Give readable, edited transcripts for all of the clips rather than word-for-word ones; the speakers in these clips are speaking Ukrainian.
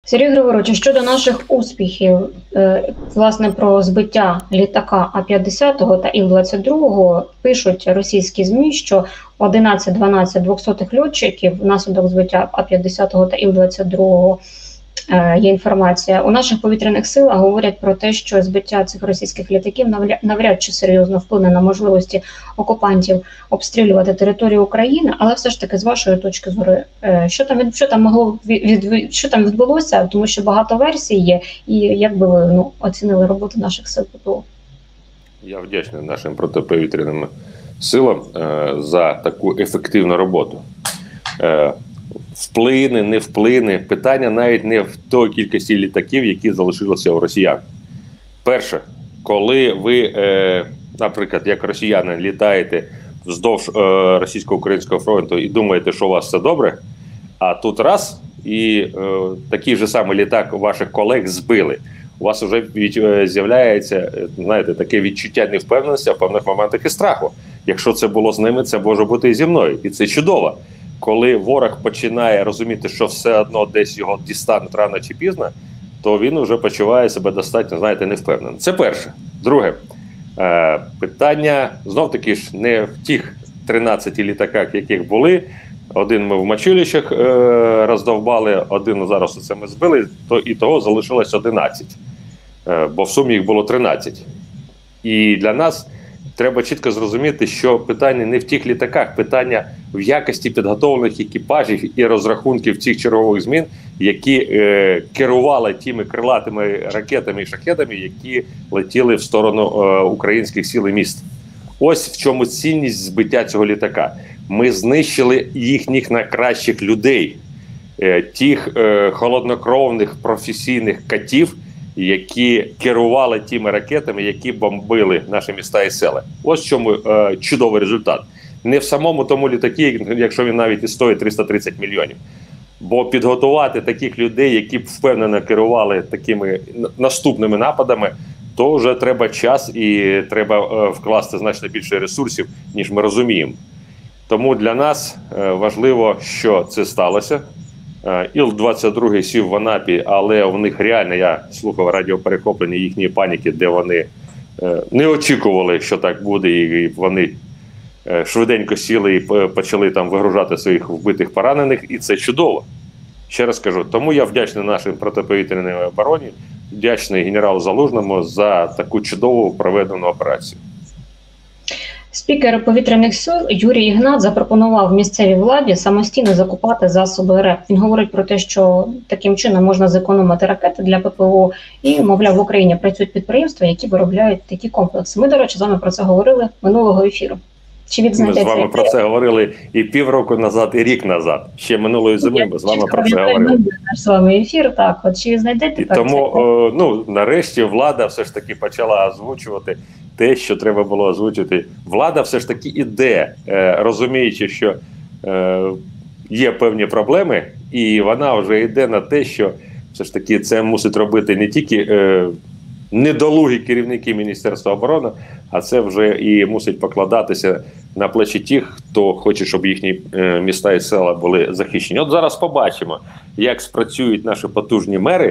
Сергій Григорович, щодо наших успіхів, власне, про збиття літака А-50 та Іл-22 пишуть російські ЗМІ, що 11-12 двохсотих льотчиків внаслідок збиття А-50 та Іл-22 є інформація. У наших повітряних силах говорять про те, що збиття цих російських літаків навряд чи серйозно вплине на можливості окупантів обстрілювати територію України, але все ж таки, з вашої точки зору, що там відбулося, тому що багато версій є, і як би ви оцінили роботу наших сил ППО? Я вдячний нашим протиповітряним силам за таку ефективну роботу. Вплине, не вплине. Питання навіть не в той кількості літаків, які залишилися у росіян. Перше, коли ви, наприклад, як росіяни, літаєте вздовж російсько-українського фронту і думаєте, що у вас все добре, а тут раз, і такий же самий літак ваших колег збили. У вас вже з'являється, знаєте, таке відчуття невпевненості, а в певних моментах і страху. Якщо це було з ними, це може бути і зі мною. І це чудово. Коли ворог починає розуміти, що все одно десь його дістануть рано чи пізно, то він вже почуває себе достатньо, знаєте, невпевненим. Це перше. Друге, питання, знов-таки ж, не в тих 13 літаках, яких були. Один ми в Мачулищах роздовбали, один зараз це ми збили, то і того залишилось 11. Бо в сумі їх було 13. І для нас треба чітко зрозуміти, що питання не в тих літаках, питання в якості підготовлених екіпажів і розрахунків цих чергових змін, які керували тими крилатими ракетами і шахедами, які летіли в сторону українських сіл і міст. Ось в чому цінність збиття цього літака. Ми знищили їхніх найкращих людей, тих холоднокровних професійних катів, які керували тими ракетами, які бомбили наші міста і села. Ось в чому чудовий результат. Не в самому тому літакі, якщо він навіть і стоїть 330 мільйонів. Бо підготувати таких людей, які б впевнено керували такими наступними нападами, то вже треба час і треба вкласти значно більше ресурсів, ніж ми розуміємо. Тому для нас важливо, що це сталося. Іл-22 сів в Анапі, але у них реально, я слухав радіоперехоплення їхньої паніки, де вони не очікували, що так буде, і вони швиденько сіли і почали там вигружати своїх вбитих, поранених, і це чудово. Ще раз кажу, тому я вдячний нашій протиповітряній обороні, вдячний генералу Залужному за таку чудову проведену операцію. Спікер повітряних сил Юрій Ігнат запропонував місцевій владі самостійно закупати засоби РЕП. Він говорить про те, що таким чином можна зекономити ракети для ППО і, мовляв, в Україні працюють підприємства, які виробляють такі комплекси. Ми, до речі, з вами про це говорили минулого ефіру. Ми з вами про це говорили і півроку назад, і рік назад. Ще минулої зими ми з вами про це говорили. Наш з вами ефір, так. От чи знайдете? І тому, нарешті влада все ж таки почала озвучувати те, що треба було озвучити. Влада все ж таки іде, розуміючи, що є певні проблеми, і вона вже йде на те, що все ж таки це мусить робити не тільки недолугі керівники Міністерства оборони, а це вже і мусить покладатися на плечі тих, хто хоче, щоб їхні міста і села були захищені. От зараз побачимо, як спрацюють наші потужні мери,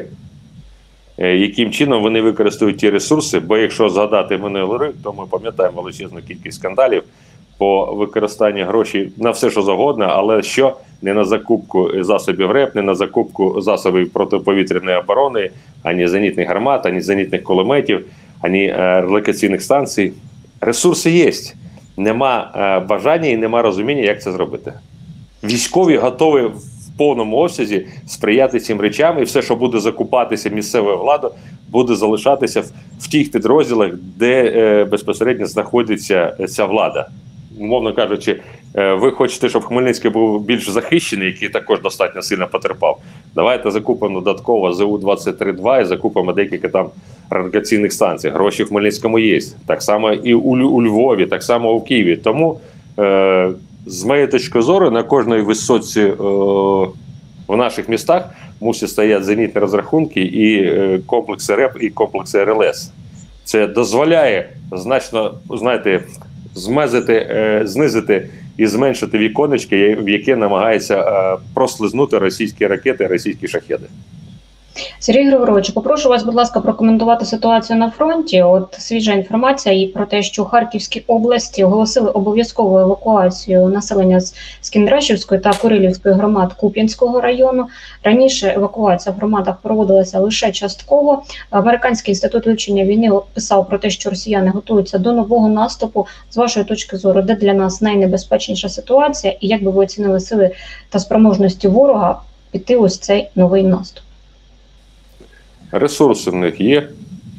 яким чином вони використовують ті ресурси, бо якщо згадати минулий рік, то ми пам'ятаємо величезну кількість скандалів по використанню грошей на все, що завгодно, але що? Не на закупку засобів РЕП, не на закупку засобів протиповітряної оборони, ані зенітних гармат, ані зенітних кулеметів, ані релокаційних станцій. Ресурси є. Нема бажання і нема розуміння, як це зробити. Військові готові в повному обсязі сприяти цим речам, і все, що буде закупатися місцевою владою, буде залишатися в тих підрозділах, де безпосередньо знаходиться ця влада. Умовно кажучи, ви хочете, щоб Хмельницький був більш захищений, який також достатньо сильно потерпав. Давайте закупимо додатково ЗУ-23-2 і закупимо декілька там радіаційних станцій. Гроші в Хмельницькому є. Так само і у Львові, так само у Києві. Тому, з моєї точки зору, на кожній висотці в наших містах мусять стояти зенітні розрахунки і комплекси РЕП, і комплекси РЛС. Це дозволяє значно, знаєте, знизити і зменшити віконечки, в яке намагаються прослизнути російські ракети, російські шахеди. Сергій Григорович, попрошу вас, будь ласка, прокоментувати ситуацію на фронті. От свіжа інформація і про те, що у Харківській області оголосили обов'язкову евакуацію населення з Кіндрашівської та Курилівської громад Куп'янського району. Раніше евакуація в громадах проводилася лише частково. Американський інститут вивчення війни писав про те, що росіяни готуються до нового наступу. З вашої точки зору, де для нас найнебезпечніша ситуація, і як би ви оцінили сили та спроможності ворога піти ось цей новий наступ? Ресурси в них є.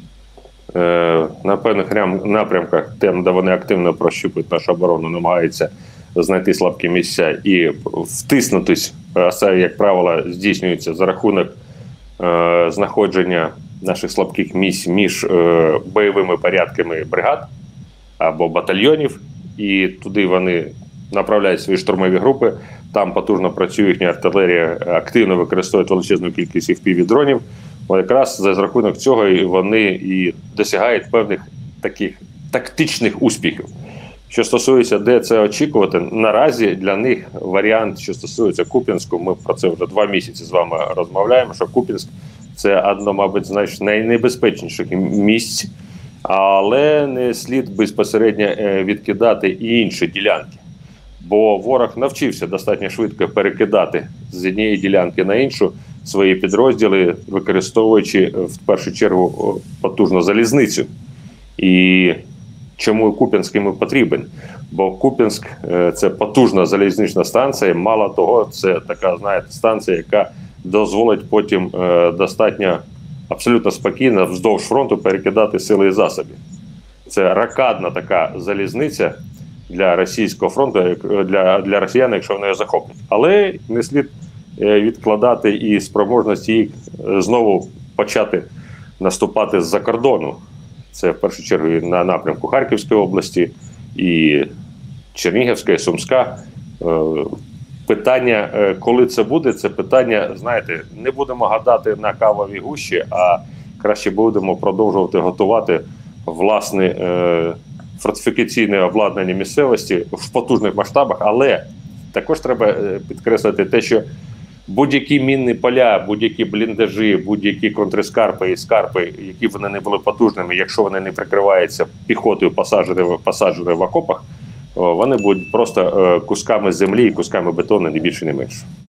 На певних напрямках, там, де вони активно прощупують нашу оборону, намагаються знайти слабкі місця і втиснутись. Це, як правило, здійснюється за рахунок знаходження наших слабких місць між бойовими порядками бригад або батальйонів. І туди вони направляють свої штурмові групи. Там потужно працює їхня артилерія, активно використовують величезну кількість FPV-дронів. Якраз за рахунок цього вони і досягають певних таких тактичних успіхів. Що стосується, де це очікувати, наразі для них варіант, що стосується Куп'янську, ми про це вже 2 місяці з вами розмовляємо, що Куп'янськ – це одно, мабуть, з найнебезпечніших місць, але не слід безпосередньо відкидати і інші ділянки. Бо ворог навчився достатньо швидко перекидати з однієї ділянки на іншу свої підрозділи, використовуючи в першу чергу потужну залізницю. І чому Куп'янськ йому потрібен? Бо Куп'янськ – це потужна залізнична станція, мало того, це така, знаєте, станція, яка дозволить потім достатньо абсолютно спокійно вздовж фронту перекидати сили і засоби. Це рокадна така залізниця для російського фронту, для росіян, якщо вони його захоплять. Але не слід відкладати і спроможності їх знову почати наступати з-за кордону. Це в першу чергу і на напрямку Харківської області, і Чернігівська, і Сумська. Питання, коли це буде, це питання, знаєте, не будемо гадати на кавовій гущі, а краще будемо продовжувати готувати власне фортифікаційне обладнання місцевості в потужних масштабах, але також треба підкреслити те, що будь-які мінні поля, будь-які бліндажі, будь-які контрскарпи і скарпи, які б вони не були потужними, якщо вони не прикриваються піхотою посадженою в окопах, вони будуть просто кусками землі і кусками бетону, не більше, не менше.